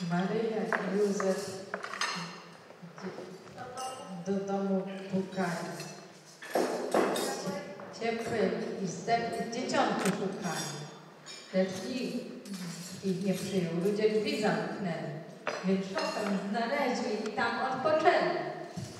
Maryja i Józef do domu pukali. Ciepłe i zdechłe dzieciątki szukali. Lecz nikt ich nie przyjął. Ludzie drzwi zamknęli. Więc szopem znaleźli i tam odpoczęli.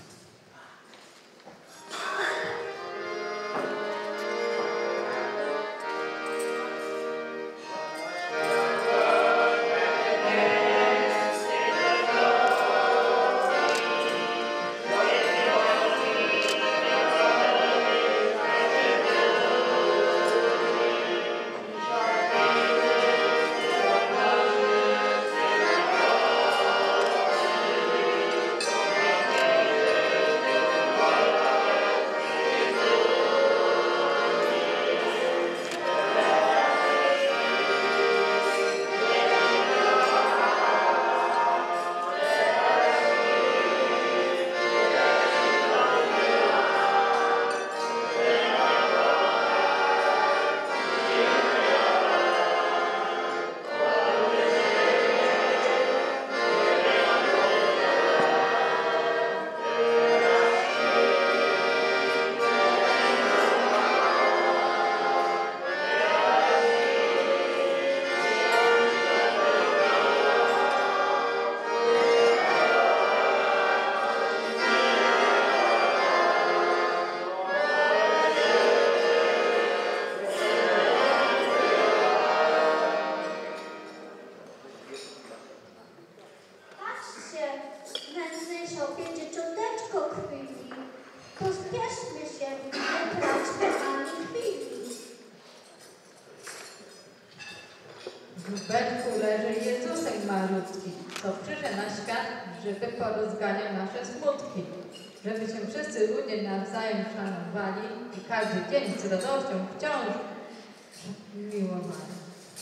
W beczku leży Jezusek malutki, co przyszedł na świat, żeby porozganiał nasze smutki. Żeby się wszyscy ludzie nawzajem szanowali i każdy dzień z radością wciąż miłowali.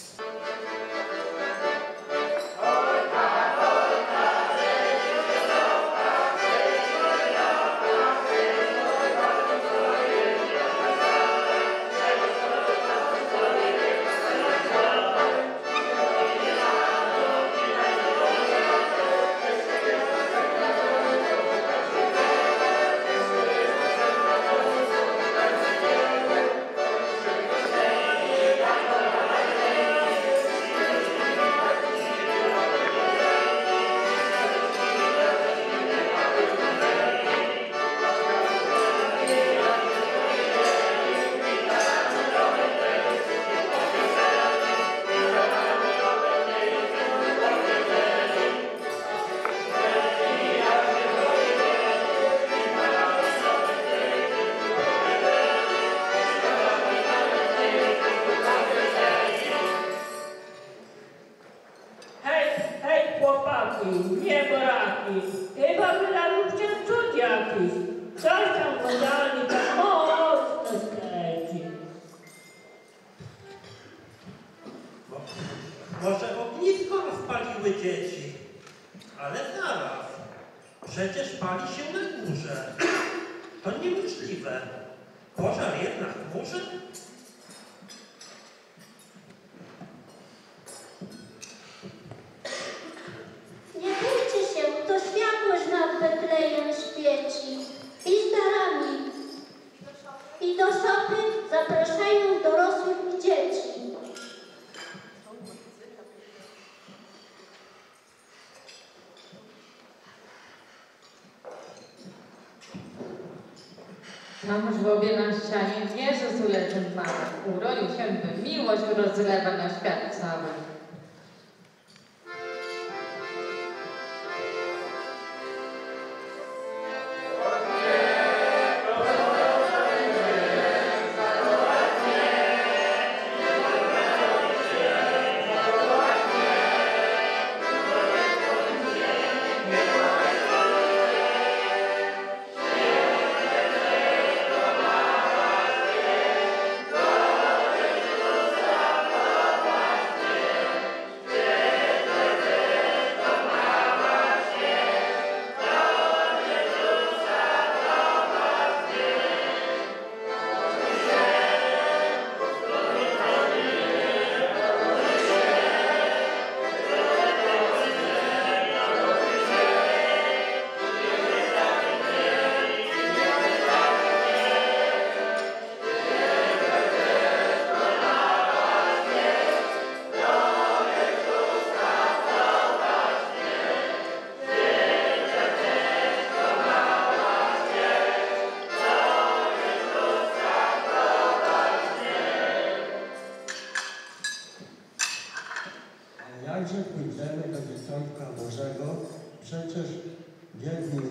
Nie braki, chyba wydaliście cud jakiś. Coś tam podali, tak mocno skręci. Może ognisko rozpaliły dzieci, ale zaraz, przecież pali się na górze. To niemożliwe. Pożar jest na chmurze? Nie bójcie się, to światłość nad Betlejem świeci. I z darami, i do szopy zapraszają dorosłych i dzieci. Tam w żłobie na ścianie Jezus uleczył mały. Urodził się, by miłość rozlewa na świat cały.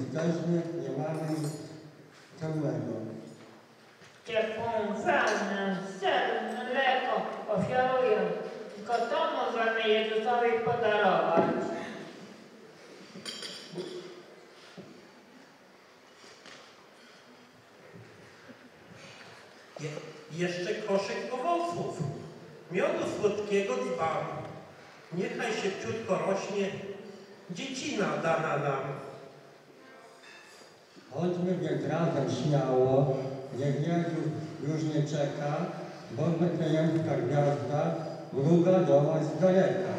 jesteśmy, nie mamy nic ciemnego. Ciepłą wannę, ser, mleko ofiaruję. Tylko to możemy Jezusowi podarować. Jeszcze koszyk owoców. Miodu słodkiego dzban. Niechaj szybciutko rośnie, dziecina dana nam. Chodźmy więc razem śmiało, niech Jezus już nie czeka, bo betlejemska gwiazda mruga do nas z daleka.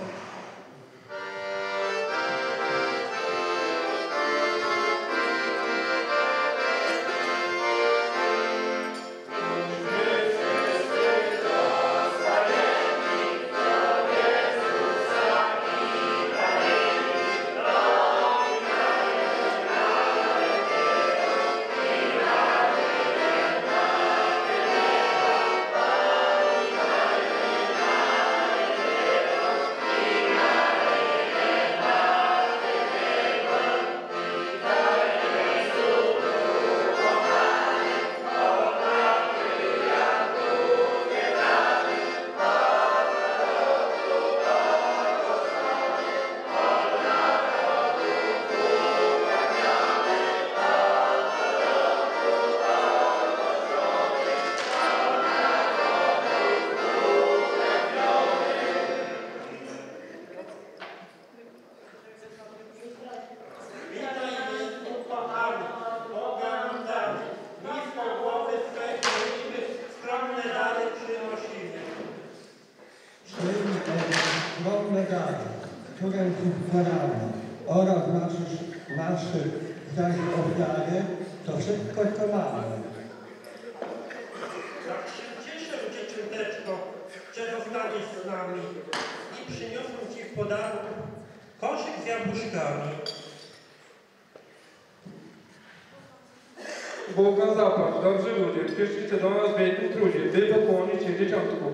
Które darami oraz naszych zaś ofiary, to wszystko co mamy. Tak się cieszę, dzieciąteczko, że zostaniesz z nami i przyniosłem ci w podarku koszyk z jabłuszkami. Boga zapłać, dobrzy ludzie, przyszliście do nas w wielkim trudzie, by pokłonić się dzieciątku.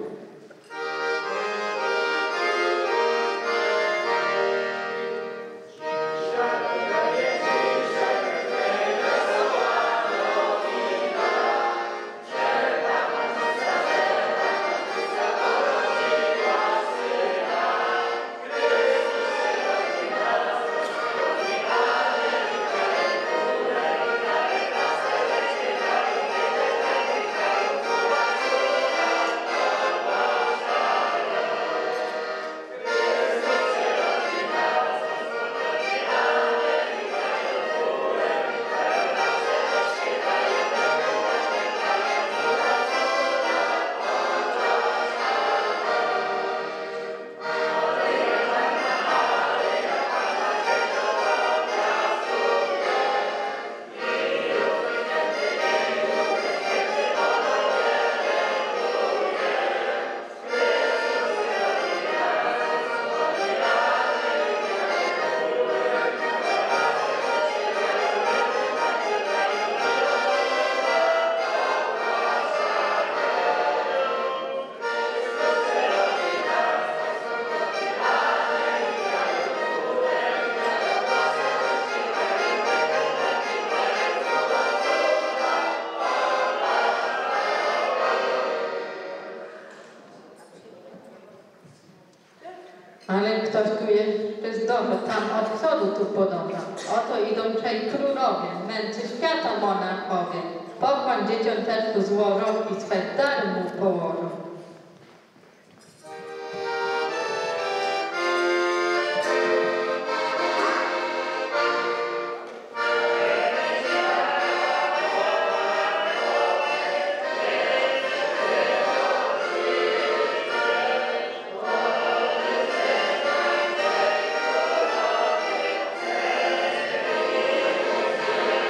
Ale ktoś tu jeszcze zdrowy, tam od przodu tu podąża. Oto idą trzej królowie, mędrcy świata monarchowie. Pokłoń dzieciąteczku złożą i swe dary mu położą.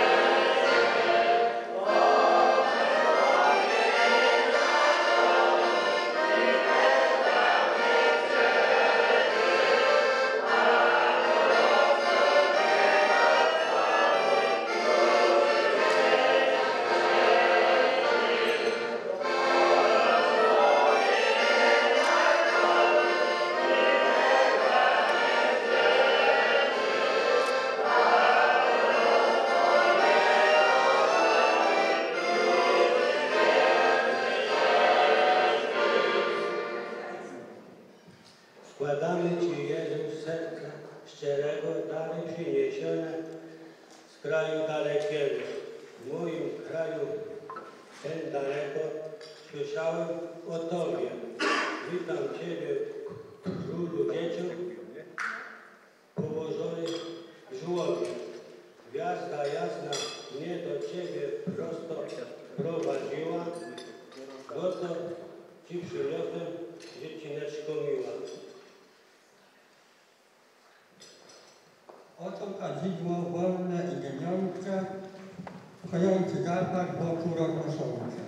Oh Składamy Ci, Jezu, z serca szczerego dary przyniesione z kraju dalekiego. W moim kraju, ten daleko, słyszałem o Tobie. Witam Ciebie, królu dzieciom, położony w żłobie. Gwiazda jasna mnie do Ciebie prosto prowadziła. Oto Ci przyniosłem, dziecineczko miła. Oto kadzidło wolne i geniące, kojący zapach wokół roznoszące.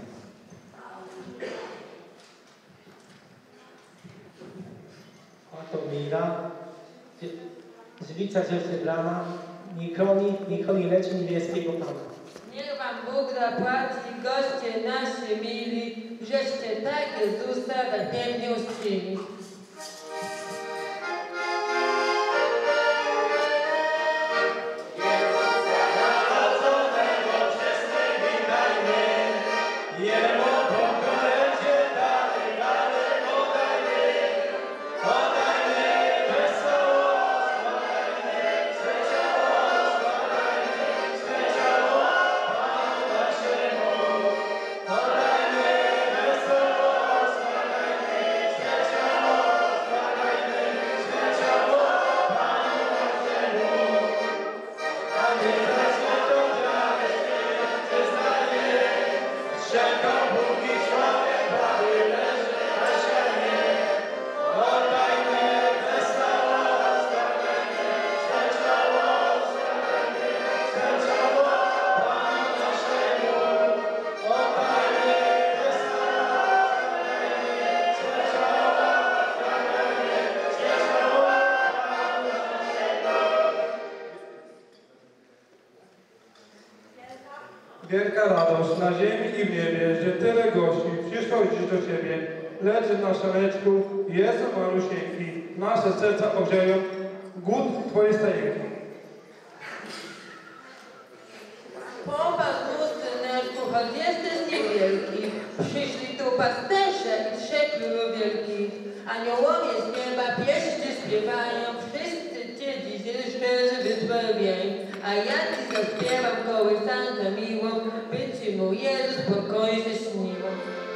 Oto mila, dziewica dzierżyblana, nie chroni lecz niebieskiego Pana. Niech wam Bóg zapłaci, goście nasi mili, żeście tak Jezusa tak pięknie uczcili. Wielka radość na ziemi i w niebie, że tyle gości przychodzi do Ciebie. Leży na szaleczku, Jezu malusieńki, nasze serca ogrzeją głód Twojej stajenki. Popatrz mu, syneczku, choć jesteś niewielki, przyszli tu pasterze i trzech królów wielkich. Aniołowie z nieba pieśni śpiewają, wszyscy Cię dzisiaj szczerze wysławiają. A ja Ci zaśpiewam kołysankę miłą, by Ci mój Jezus spokojnie się śniło.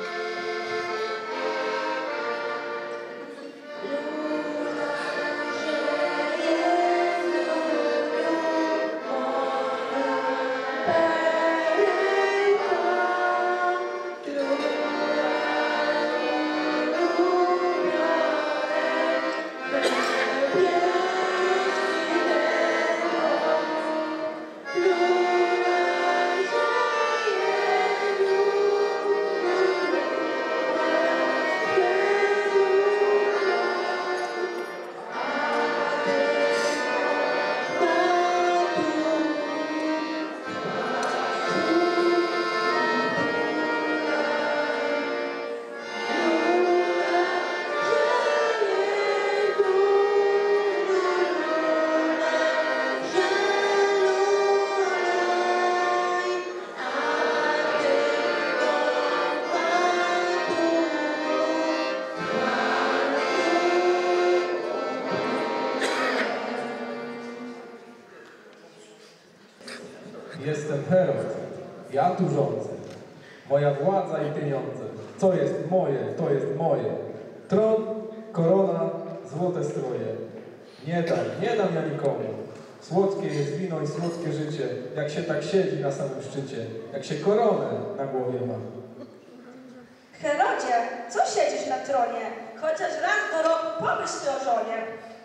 Jestem Herod, ja tu rządzę. Moja władza i pieniądze. Co jest moje, to jest moje. Tron, korona, złote stroje. Nie dam ja nikomu. Słodkie jest wino i słodkie życie, jak się tak siedzi na samym szczycie, jak się koronę na głowie ma. Herodzie, co siedzisz na tronie? Chociaż raz do roku pomyśl o żonie.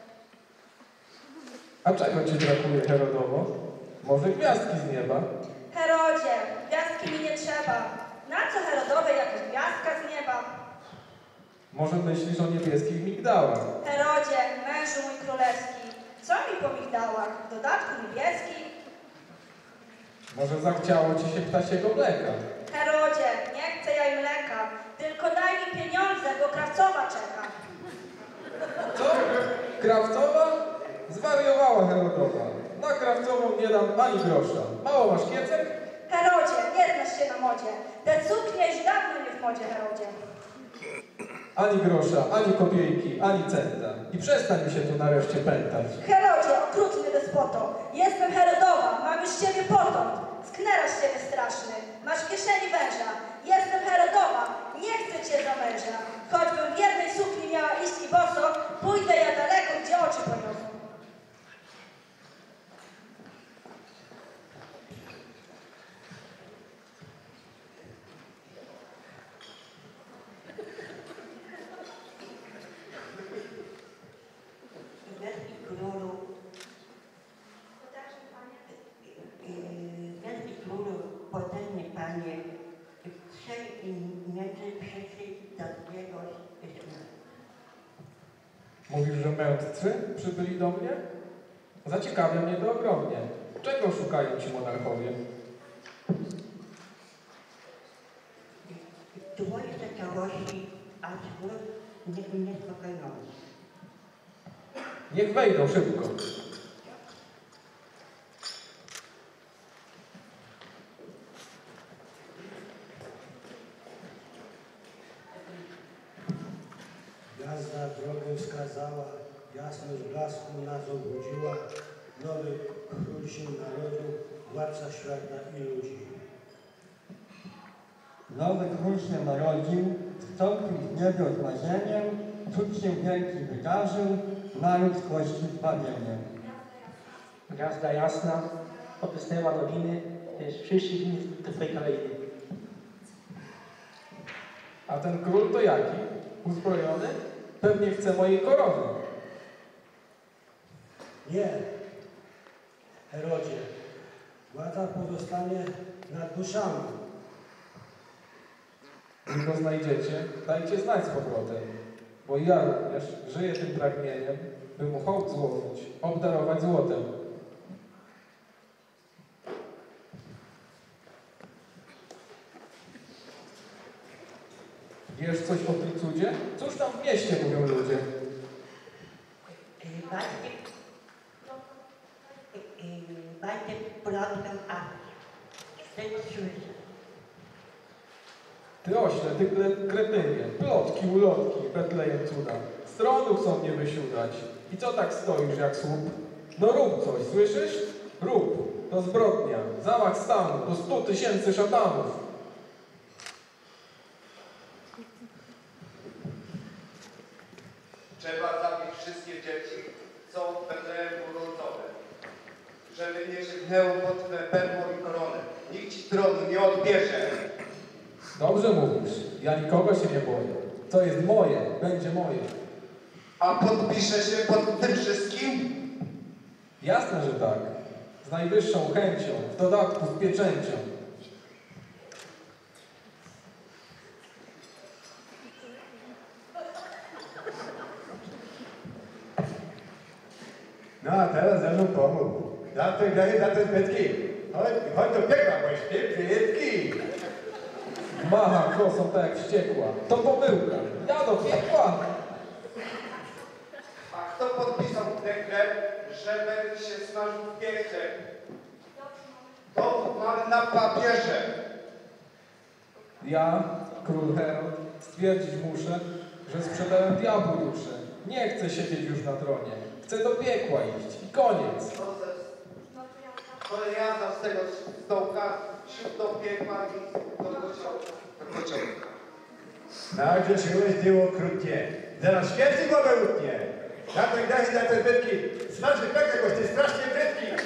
A czego Ci brakuje, Herodowo? Może gwiazdki z nieba? Herodzie, gwiazdki mi nie trzeba. Na co Herodowej jakaś gwiazdka z nieba? Może myślisz o niebieskich migdałach? Herodzie, mężu mój królewski, co mi po migdałach? W dodatku niebieski? Może zachciało Ci się ptasiego mleka? Herodzie, nie chcę ja i mleka, tylko daj mi pieniądze, bo krawcowa czeka. Co? Krawcowa? Zwariowała Herodowa. Na krawcową nie dam ani grosza. Mało masz kiecek? Herodzie, nie znasz się na modzie. Te suknie już dawno nie w modzie, Herodzie. Ani grosza, ani kopiejki, ani centa. I przestań mi się tu nareszcie pętać. Herodzie, okrutny despoto, jestem Herodowa, mam już z ciebie potąd. Sknerasz z ciebie straszny, masz w kieszeni węża. Jestem Herodowa, nie chcę cię za męża. Choćbym w jednej sukni miała iść i boso, pójdę ja daleko, gdzie oczy poniosą. Wielki królu, potężny panie, trzej mędrzy przyszli do niego. Mówisz, że mędrcy przybyli do mnie? Zaciekawia mnie to ogromnie. Czego szukają ci monarchowie? Twojej zaciałości, a zwrót niespokojności. Niech wejdą szybko. Gwiazda drogę wskazała, jasność blasku nas obudziła. Nowy król się narodził, władca świata i ludzi. Nowy król się narodził, wstąpił z niebios na ziemię, cud się wielki wydarzył, naród gości zbawieniem. Gwiazda jasna obysnęła nowiny, lecz przyszli dni do Twojej krainy. A ten król to jaki? Uzbrojony? Pewnie chce mojej korony. Nie, Herodzie, władza pozostanie nad duszami. Gdy go znajdziecie, dajcie znać z powrotem, bo ja również żyję tym pragnieniem, by mu hołd złożyć, obdarować złotem. Wiesz coś o tym cudzie? Cóż tam w mieście mówią ludzie? Bajkę plotkę akcji. Wstyd słyszę. Ty ośle, ty kretynie, plotki, ulotki, Betlejem cuda. Z tronu chcą mnie wysiudać. I co tak stoisz jak słup? No rób coś, słyszysz? Rób, to zbrodnia, zamach stanu, do 100 000 szatanów. Trzeba zabić wszystkie dzieci, co w Betlejem urodzone, żeby nie sięgnęło pod twe perło i koronę. Nikt ci tronu nie odbierze. Dobrze mówisz, ja nikogo się nie boję. Co jest moje, będzie moje. A podpiszę się pod tym wszystkim? Jasne, że tak. Z najwyższą chęcią, w dodatku z pieczęcią. No a teraz ze mną pomógł. Za to graje, za te zbytki. Chodź do piekła, bo śpiewki. Macha kosą tak jak wściekła. To pomyłka. Ja do piekła. A kto podpisał dekret, że będę się smażył w piekle? Dowód mamy na papierze. Ja, król Herod, stwierdzić muszę, że sprzedałem diabłu duszę. Nie chcę siedzieć już na tronie. Chcę do piekła iść. I koniec. To ja z tego stołka, siód do piekła i do kociołka. Nauczyłeś ty okrutnie. Zaraz święty głowę utnie. Za to graje, za te zbytki. Smaży piekle, bo ty strasznie brzydki.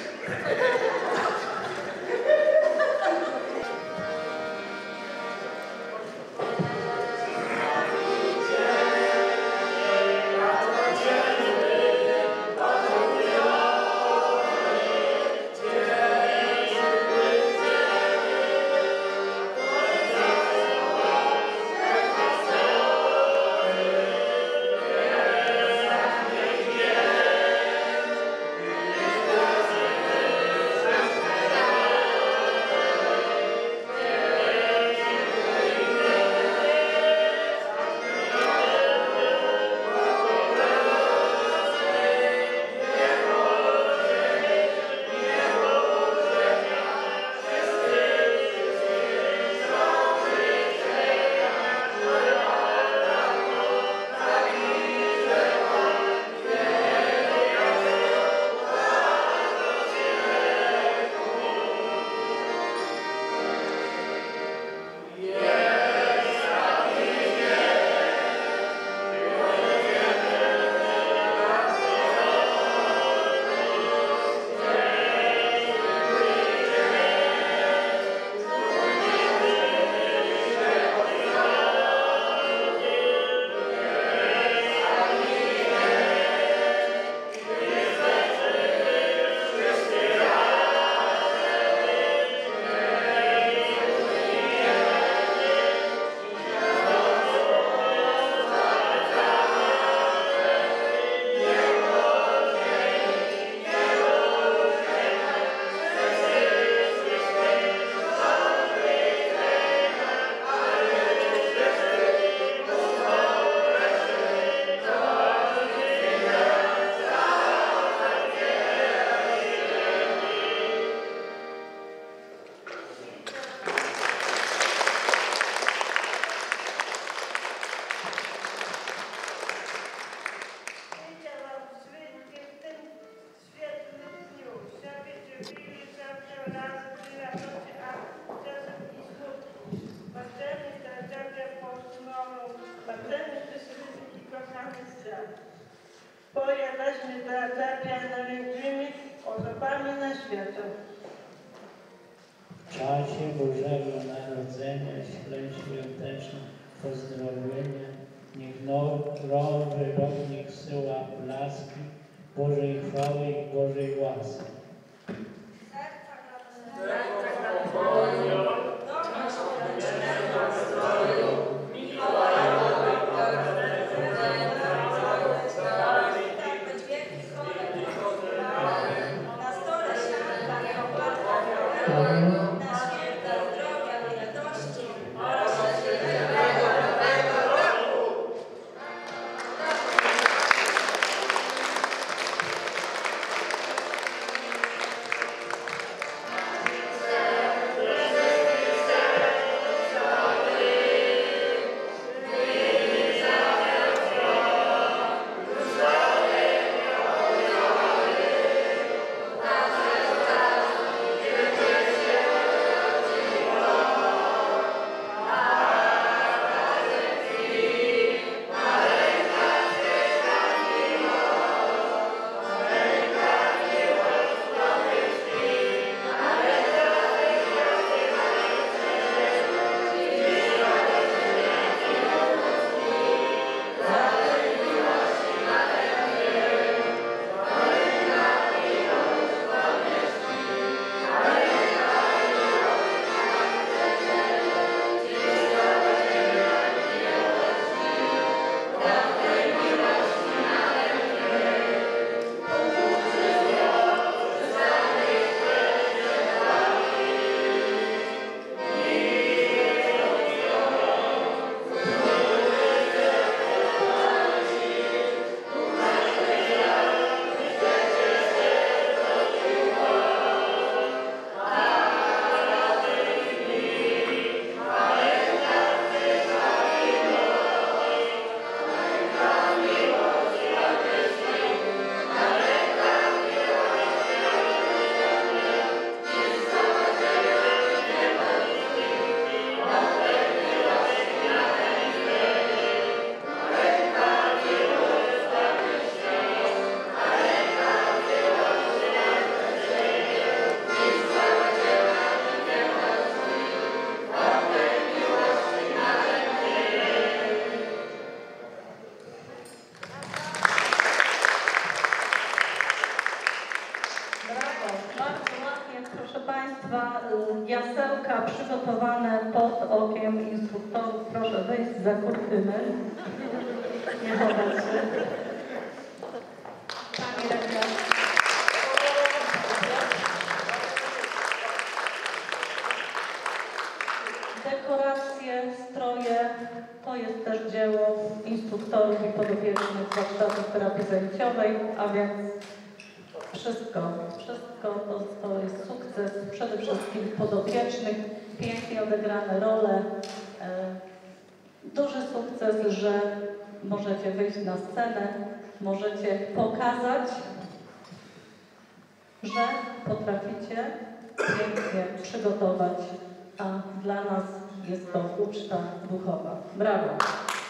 na mistrza. Pojadaśmy zapia największymi osobami na świecie. W czasie Bożego Narodzenia ślę świąteczne pozdrowienia. Niech nowy rok zsyła blaski Bożej chwały i Bożej łaski. Jasełka przygotowane pod okiem instruktorów. Proszę wejść za kurtynę. Nie chować się. Pani rektor. Dekoracje, stroje to jest też dzieło instruktorów i podopiecznych warsztatów terapii zajęciowej, a więc wszystko to jest sukces przede wszystkim podopiecznych, pięknie odegrane role, duży sukces, że możecie wyjść na scenę, możecie pokazać, że potraficie pięknie przygotować, a dla nas jest to uczta duchowa. Brawo!